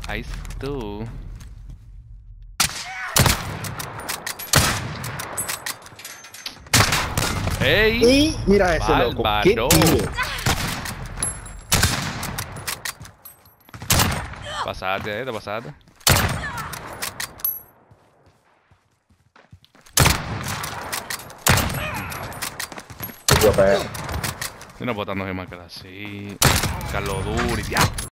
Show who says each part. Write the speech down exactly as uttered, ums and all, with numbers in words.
Speaker 1: Aí tu. ¡Ey!
Speaker 2: Y mira ese loco. ¿Qué
Speaker 1: Bárbaro.
Speaker 2: tío?
Speaker 1: Pasaste, eh, te pasaste.
Speaker 2: Yo, pero-
Speaker 1: Yo no puedo estar no más que así. Carlos Duri, ya.